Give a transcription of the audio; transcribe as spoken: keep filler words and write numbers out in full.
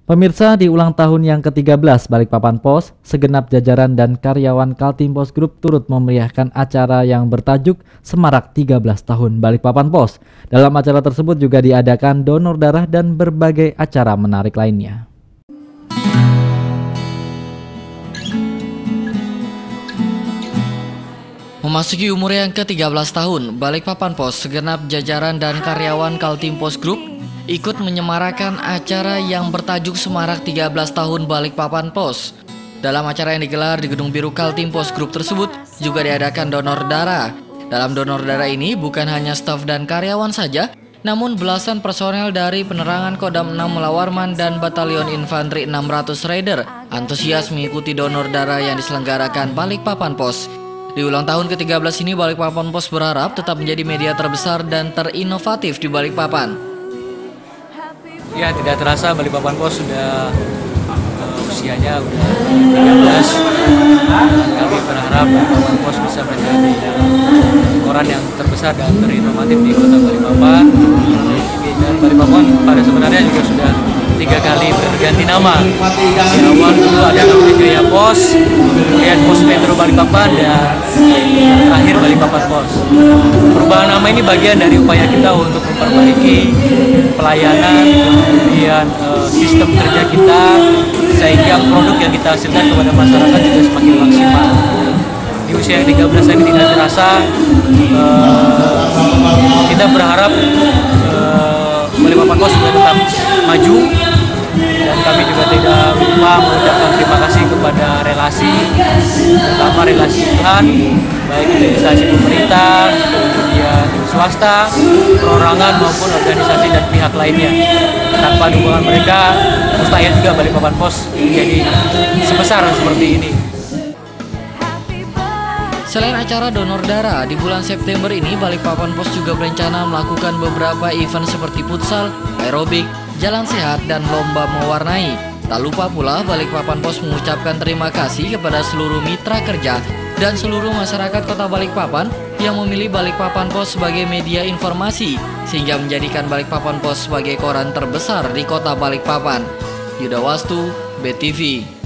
Pemirsa, di ulang tahun yang ke tiga belas Balikpapan Pos, segenap jajaran dan karyawan Kaltim Pos Group turut memeriahkan acara yang bertajuk Semarak tiga belas Tahun Balikpapan Pos. Dalam acara tersebut juga diadakan donor darah dan berbagai acara menarik lainnya. Memasuki umur yang ke tiga belas tahun, Balikpapan Pos, segenap jajaran dan karyawan Kaltim Pos Group ikut menyemarakan acara yang bertajuk Semarak tiga belas Tahun Balikpapan Pos. Dalam acara yang digelar di Gedung Biru Kaltim Pos Group tersebut juga diadakan donor darah. Dalam donor darah ini bukan hanya staf dan karyawan saja, namun belasan personel dari penerangan Kodam enam Melawarman dan Batalion Infanteri enam ratus Raider antusias mengikuti donor darah yang diselenggarakan Balikpapan Pos. Di ulang tahun ke tiga belas ini, Balikpapan Pos berharap tetap menjadi media terbesar dan terinovatif di Balikpapan. Ya, tidak terasa Balikpapan Pos sudah uh, usianya udah tiga belas. Kami berharap Balikpapan Pos bisa menjadi koran yang terbesar dan terinovatif di kota Balikpapan. Dan Balikpapan pada sebenarnya juga sudah tiga kali berganti nama. Di awal dulu ada namanya Jaya Pos, kemudian Pos Metro Balikpapan, dan terakhir Balikpapan Pos. Perubahan nama ini bagian dari upaya kita untuk memperbaiki pelayanan, kemudian uh, sistem kerja kita, sehingga produk yang kita hasilkan kepada masyarakat juga semakin maksimal. Di usia yang tiga belas ini tidak terasa, uh, kita berharap uh, Balikpapan Pos juga tetap maju, dan kami juga tidak lupa mengucapkan terima kasih kepada relasi, terutama relasi Tuhan, baik itu instansi pemerintah, kemudian swasta, perorangan maupun organisasi dan pihak lainnya. Tanpa dukungan mereka, mustahil juga Balikpapan Pos menjadi sebesar seperti ini. Selain acara donor darah, di bulan September ini Balikpapan Pos juga berencana melakukan beberapa event seperti futsal, aerobik, jalan sehat, dan lomba mewarnai. Tak lupa pula Balikpapan Pos mengucapkan terima kasih kepada seluruh mitra kerja dan seluruh masyarakat kota Balikpapan yang memilih Balikpapan Pos sebagai media informasi, sehingga menjadikan Balikpapan Pos sebagai koran terbesar di kota Balikpapan. Yuda Wastu, B T V.